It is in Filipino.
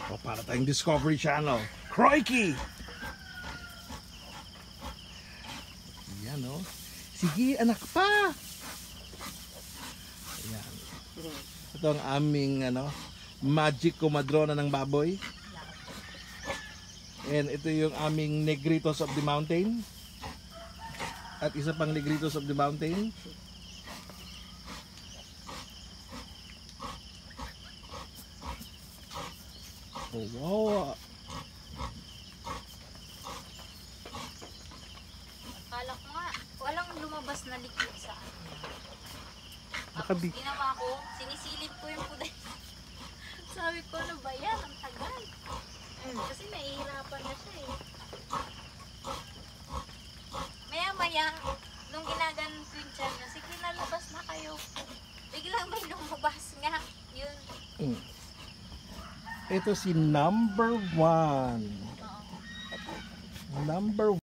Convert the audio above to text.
O, para tayong Discovery Channel. Crikey! Yan o. Sige, anak pa! Ayan. Ito ang aming magic kumadrona ng baboy. And ito yung aming Negritos of the Mountain. At isa pang Negritos of the Mountain. Oh, wow! Akala ko nga, walang lumabas na liquid sa akin. Baka Tapos ginawa ko, sinisilip ko yung puday. Sabi ko, ano ba yan? Ang tagal. Kasi nahihirapan na siya eh. Maya-maya, nung ginaganon ko yung tiyan niya, sige lalabas na kayo. Biglang may lumabas nga. Yun. Ito si number 1. Number